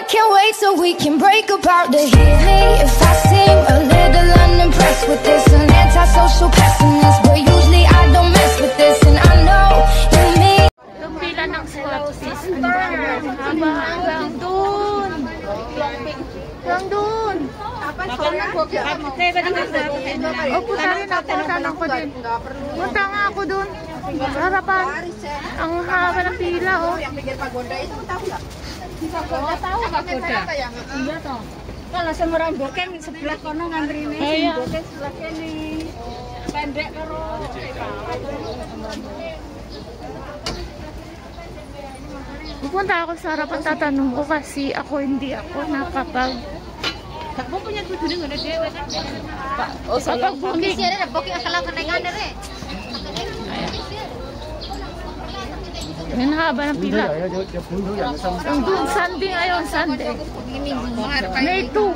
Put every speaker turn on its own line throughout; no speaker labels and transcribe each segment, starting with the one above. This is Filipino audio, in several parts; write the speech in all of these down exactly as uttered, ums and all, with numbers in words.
can't wait so we can break apart to hear me if I seem a little unimpressed with this. An antisocial pessimist, but usually I don't mess with this. And I know you mean
yung pila ng swapsies haba hanggang dun hanggang dun. O punta rin ako, tanong ko din. Punta nga ako dun harapan, ang haba ng pila oh.
Kalau semerang boken sebelah kono ngantri nih, boken sebelah kene. Pendek karo.
Pupunta ako sa harapan, tatanong ko kasi ako hindi ako nakapag
Mo punya tujuan nggak ada dia kan?
o sa pag-booking.
Siya rin, booking akala ka na nga rin.
Yan haba ng pila. Ang dun, Sunday ngayon, Sunday. May two.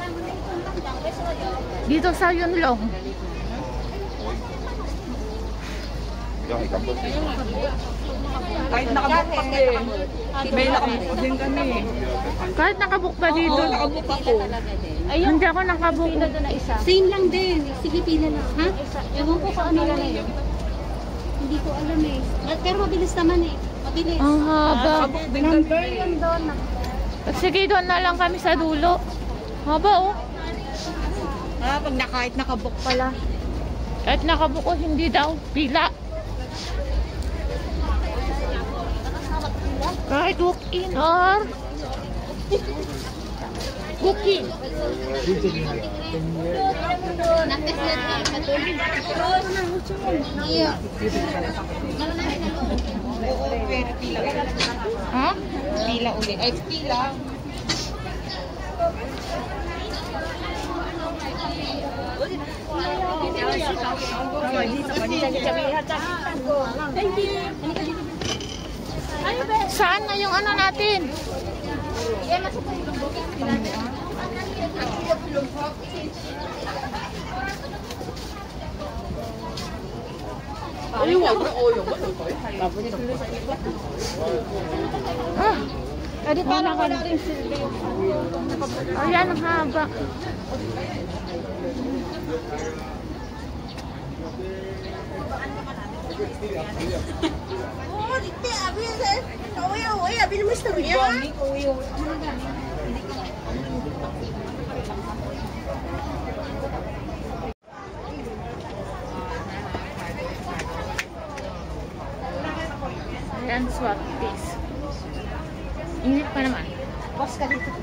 Dito sa Yunlong.
Kahit nakabook pa eh. May nakabook din kami.
Kahit nakabook pa dito.
Oo, nakabook ako.
Hindi ako nakabook.
Same lang din. Sige, pila lang. Ha? Ewan ko kung ano lang eh. Hindi ko alam eh. Pero mabilis naman eh. Mabilis.
Ang haba.
Number yun doon.
Sige, doon na lang kami sa dulo. Haba oh.
Ah, pag na, kahit nakabook pala.
Kahit nakabook oh, hindi daw. Pila. Kahit walk-in or booking.
Iya.
Ha?
Pila ulit. Ay, pila.
Thank you.
Saan na yung ano natin? Ah,
Adi parang wala rin silbi.
ayan ang haba.
Oh, dito abi sa. Oy, oy, abi mo istorya.
Ayan, swap face. Init pa naman.
Boss ka dito.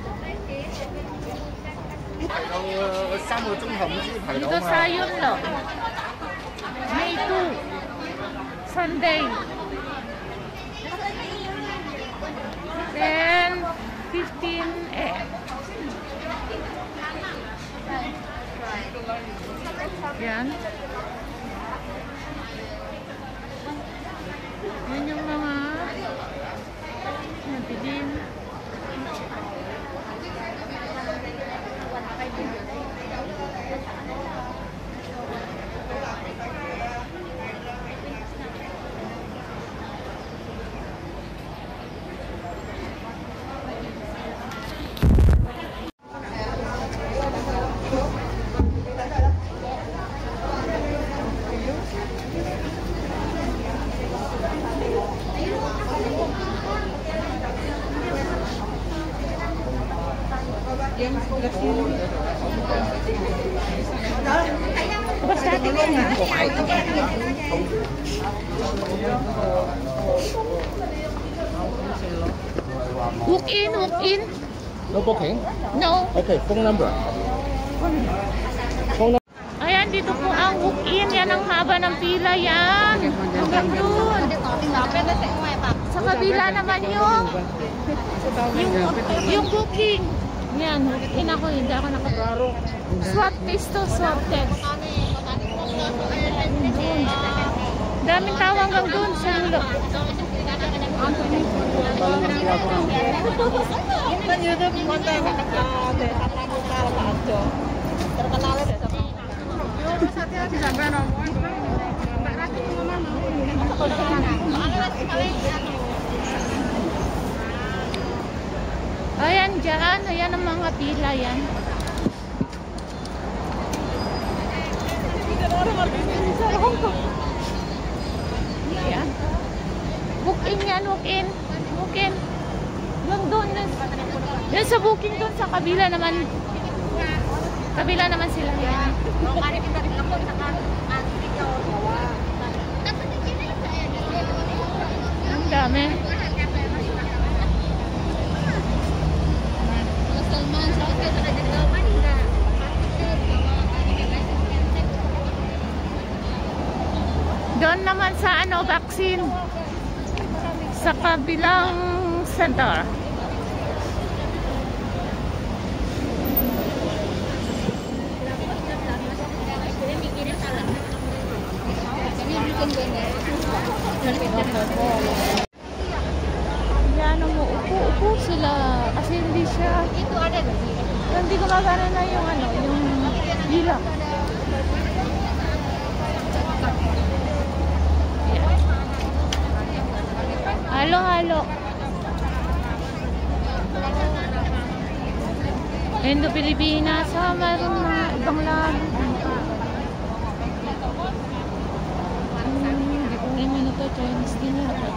Dito sa Yunlong. May two. Sunday. ten fifteen A M Yan. Yan yung mga nabilin. Basta tingnan nga. Walk in, walk in.
No booking?
No.
Okay, phone number. Phone number.
Ayan, dito po ang walk in. Yan ang haba ng pila yan. Hanggang doon. Sa kabila naman yung yung, yung booking. Yan, walk in ako. Hindi ako nakaparo. Swap test to, swap test. Daming tao hanggang doon sa dulo. Ayan dyan, ayan ang mga pila yan. Ayan. Book in yan, book in. Book in. Yung doon, doon. Doon sa booking doon, sa kabila naman. Kabila naman sila yan. Ang dami. Doon naman sa ano, vaccine. Sa kabilang center. Yan mo, upo-upo sila. Kasi hindi siya, hindi gumagana na yung ano, yung hila. Halo-halo. Indo Pilipinas, sa mayroon na ibang lahat. Hindi ko rin mo ito, Chinese din yata.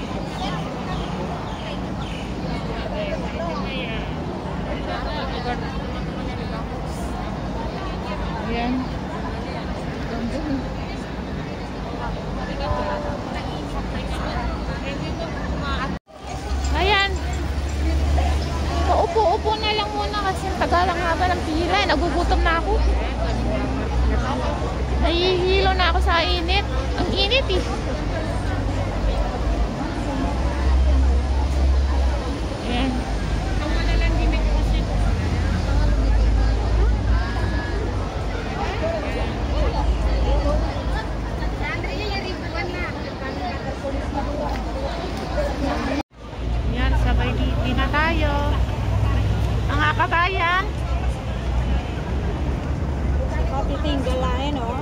Ayan. Ayan. Paupo-upo na lang muna kasi tagalang haba ng pila. Nagugutom na ako. Nahihilo na ako sa init. Ang init eh. Ayan. Yan, sabay di na tayo. Mga kabayan.
Titinggalain, oh.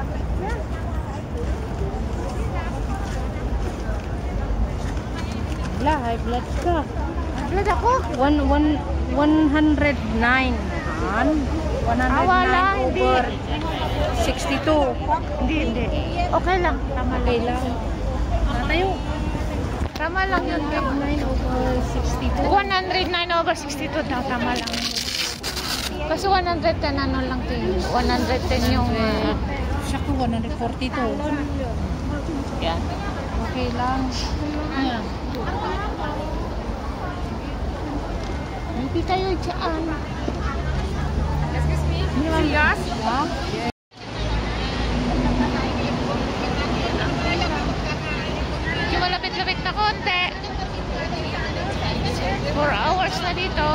Wala, high blood ka.
Blood ako.
One, one, one hundred nine. one hundred nine
Wala,
over
hindi.
sixty-two.
Hindi, hindi. Okay lang. Tama
Okay lang. Tayo.
Tama lang yun.
nine over sixty-two.
one hundred nine over sixty-two daw. Tama lang. Kasi one hundred ten ano lang ito yun. one hundred ten yung... Uh,
Siya ko, one hundred forty-two.
yan.
Okay lang. Ayan.
Hindi tayo dyan.
Hindi lang gas? Yeah.
Yung malapit-lapit na konti. four hours na dito.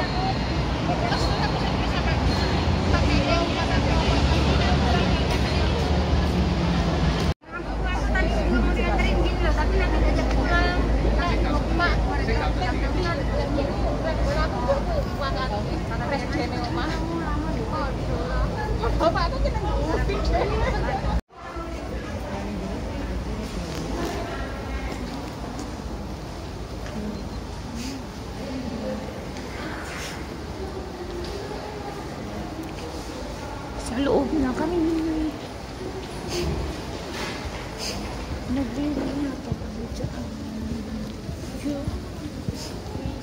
Sa loob na kami. Nagbili na ito.